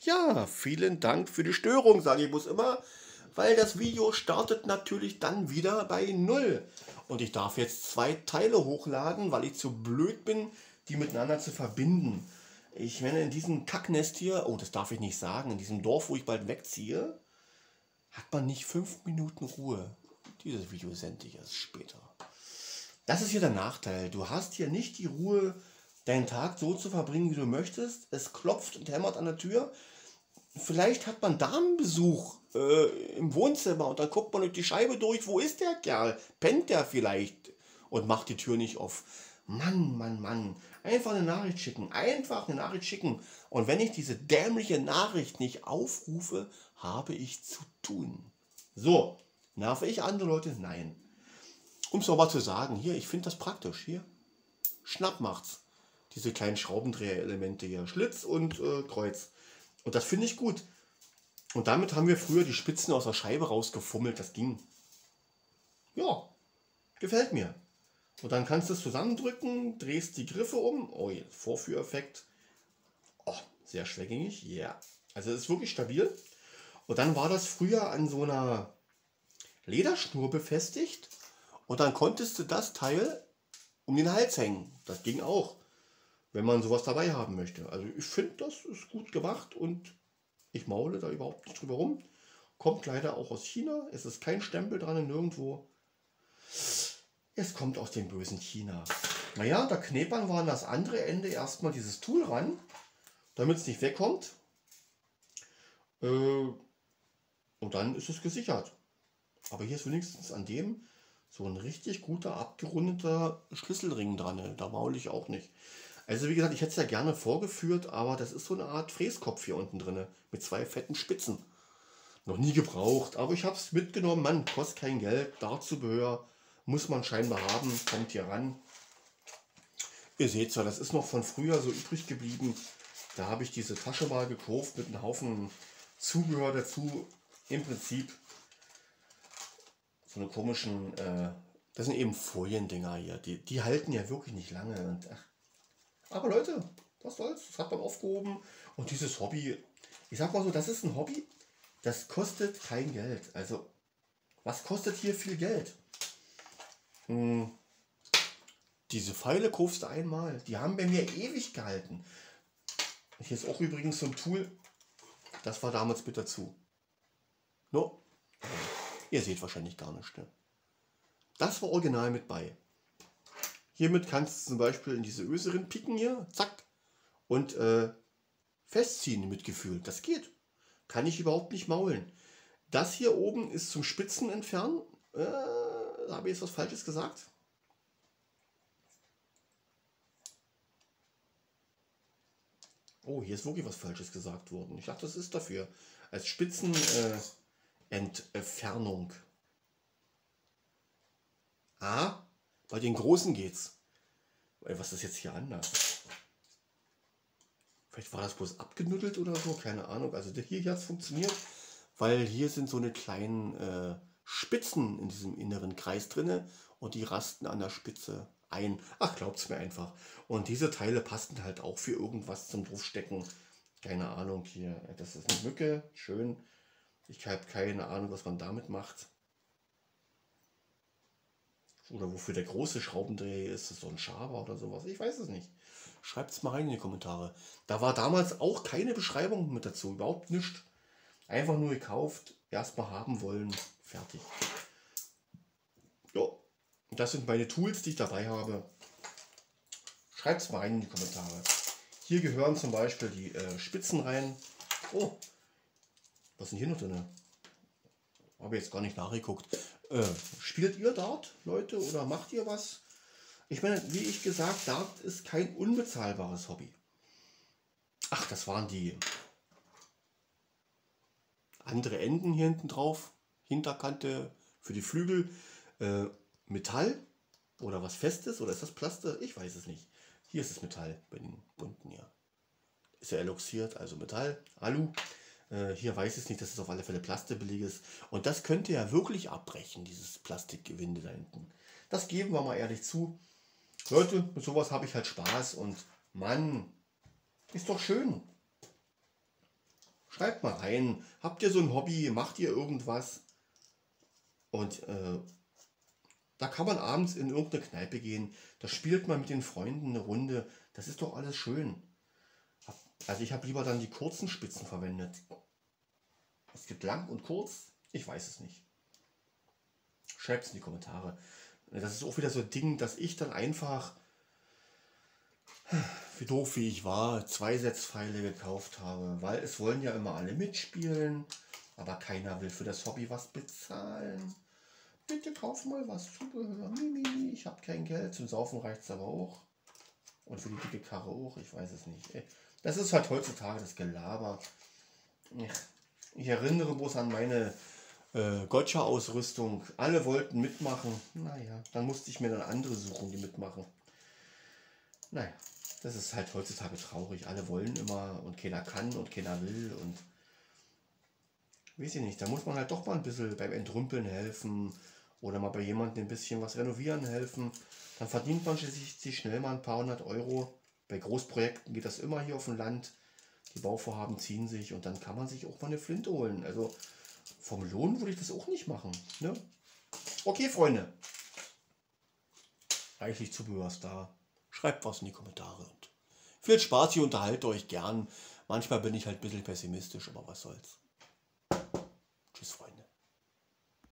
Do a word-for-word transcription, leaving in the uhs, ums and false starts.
Ja, vielen Dank für die Störung, sage ich bloß immer, weil das Video startet natürlich dann wieder bei null. Und ich darf jetzt zwei Teile hochladen, weil ich zu blöd bin, die miteinander zu verbinden. Ich meine, in diesem Kacknest hier, oh, das darf ich nicht sagen, in diesem Dorf, wo ich bald wegziehe, hat man nicht fünf Minuten Ruhe. Dieses Video sende ich erst später. Das ist hier der Nachteil. Du hast hier nicht die Ruhe, deinen Tag so zu verbringen, wie du möchtest. Es klopft und hämmert an der Tür. Vielleicht hat man Damenbesuch äh, im Wohnzimmer und dann guckt man durch die Scheibe durch. Wo ist der Kerl? Pennt der vielleicht? Und macht die Tür nicht auf. Mann, Mann, Mann. Einfach eine Nachricht schicken. Einfach eine Nachricht schicken. Und wenn ich diese dämliche Nachricht nicht aufrufe, habe ich zu tun. So, nerve ich andere Leute? Nein. Um es nochmal zu sagen, hier, ich finde das praktisch. Hier, Schnapp macht's. Diese kleinen Schraubendreher-Elemente hier. Schlitz und äh, Kreuz. Und das finde ich gut. Und damit haben wir früher die Spitzen aus der Scheibe rausgefummelt. Das ging. Ja, gefällt mir. Und dann kannst du es zusammendrücken, drehst die Griffe um. Oh, jetzt Vorführeffekt. Oh, sehr schwergängig. Ja. Yeah. Also es ist wirklich stabil. Und dann war das früher an so einer Lederschnur befestigt. Und dann konntest du das Teil um den Hals hängen. Das ging auch, wenn man sowas dabei haben möchte. Also ich finde, das ist gut gemacht und ich maule da überhaupt nicht drüber rum. Kommt leider auch aus China. Es ist kein Stempel dran, nirgendwo. Es kommt aus dem bösen China. Naja, da knepern wir an das andere Ende erstmal dieses Tool ran, damit es nicht wegkommt. Und dann ist es gesichert. Aber hier ist wenigstens an dem so ein richtig guter, abgerundeter Schlüsselring dran. Da maule ich auch nicht. Also wie gesagt, ich hätte es ja gerne vorgeführt, aber das ist so eine Art Fräskopf hier unten drin. Mit zwei fetten Spitzen. Noch nie gebraucht, aber ich habe es mitgenommen. Mann, kostet kein Geld. Dartzubehör muss man scheinbar haben. Kommt hier ran. Ihr seht zwar, das ist noch von früher so übrig geblieben. Da habe ich diese Tasche mal gekauft mit einem Haufen Zubehör dazu. Im Prinzip so eine komischen, äh, das sind eben Foliendinger hier. Die, die halten ja wirklich nicht lange. Und, ach. Aber Leute, was soll's, das hat man aufgehoben. Und dieses Hobby, ich sag mal so, das ist ein Hobby, das kostet kein Geld. Also, was kostet hier viel Geld? Hm, diese Pfeile kaufst du einmal. Die haben bei mir ewig gehalten. Hier ist auch übrigens so ein Tool, das war damals mit dazu. No. Ihr seht wahrscheinlich gar nicht. Ne? Das war original mit bei. Hiermit kannst du zum Beispiel in diese Öse picken hier, zack, und äh, festziehen mit Gefühl. Das geht. Kann ich überhaupt nicht maulen. Das hier oben ist zum Spitzen entfernen. Äh, habe ich jetzt was Falsches gesagt? Oh, hier ist wirklich was Falsches gesagt worden. Ich dachte, das ist dafür. Als Spitzen... Äh, Entfernung. Ah, bei den großen geht's. Was ist jetzt hier anders? Vielleicht war das bloß abgenuddelt oder so, keine Ahnung. Also hier, hier hat es funktioniert, weil hier sind so eine kleinen äh, Spitzen in diesem inneren Kreis drinne und die rasten an der Spitze ein. Ach, glaubt's mir einfach. Und diese Teile passen halt auch für irgendwas zum draufstecken. Keine Ahnung hier. Das ist eine Mücke, schön. Ich habe keine Ahnung, was man damit macht. Oder wofür der große Schraubendreher ist. Ist das so ein Schaber oder sowas? Ich weiß es nicht. Schreibt es mal rein in die Kommentare. Da war damals auch keine Beschreibung mit dazu. Überhaupt nichts. Einfach nur gekauft. Erstmal haben wollen. Fertig. Ja. Das sind meine Tools, die ich dabei habe. Schreibt es mal rein in die Kommentare. Hier gehören zum Beispiel die äh, Spitzen rein. Oh. Was ist denn hier noch drin? Habe jetzt gar nicht nachgeguckt. Äh, spielt ihr Dart, Leute, oder macht ihr was? Ich meine, wie ich gesagt, Dart ist kein unbezahlbares Hobby. Ach, das waren die andere Enden hier hinten drauf. Hinterkante für die Flügel. Äh, Metall oder was Festes, oder ist das Plaste? Ich weiß es nicht. Hier ist es Metall bei den bunten hier. Ist ja eloxiert, also Metall, Alu. Hier weiß ich es nicht, dass es auf alle Fälle Plastikbeleg ist. Und das könnte ja wirklich abbrechen, dieses Plastikgewinde da hinten. Das geben wir mal ehrlich zu. Leute, mit sowas habe ich halt Spaß und Mann, ist doch schön. Schreibt mal rein. Habt ihr so ein Hobby? Macht ihr irgendwas? Und äh, da kann man abends in irgendeine Kneipe gehen. Da spielt man mit den Freunden eine Runde. Das ist doch alles schön. Also ich habe lieber dann die kurzen Spitzen verwendet. Es gibt lang und kurz. Ich weiß es nicht. Schreibt es in die Kommentare. Das ist auch wieder so ein Ding, dass ich dann einfach, wie doof wie ich war, zwei Setzpfeile gekauft habe. Weil es wollen ja immer alle mitspielen. Aber keiner will für das Hobby was bezahlen. Bitte kauf mal was Zubehör. Mimimi, ich habe kein Geld. Zum Saufen reicht es aber auch. Und für die dicke Karre auch. Ich weiß es nicht. Das ist halt heutzutage das Gelaber. Ich erinnere bloß an meine äh, Gotcha-Ausrüstung. Alle wollten mitmachen. Naja, dann musste ich mir dann andere suchen, die mitmachen. Naja, das ist halt heutzutage traurig. Alle wollen immer und keiner kann und keiner will. Und weiß ich nicht, da muss man halt doch mal ein bisschen beim Entrümpeln helfen. Oder mal bei jemandem ein bisschen was renovieren helfen. Dann verdient man sich, sich schnell mal ein paar hundert Euro. Bei Großprojekten geht das immer hier auf dem Land. Die Bauvorhaben ziehen sich und dann kann man sich auch mal eine Flinte holen. Also vom Lohn würde ich das auch nicht machen. Ne? Okay, Freunde. Reichlich Zubehör ist da. Schreibt was in die Kommentare. Und viel Spaß, ihr unterhaltet euch gern. Manchmal bin ich halt ein bisschen pessimistisch, aber was soll's.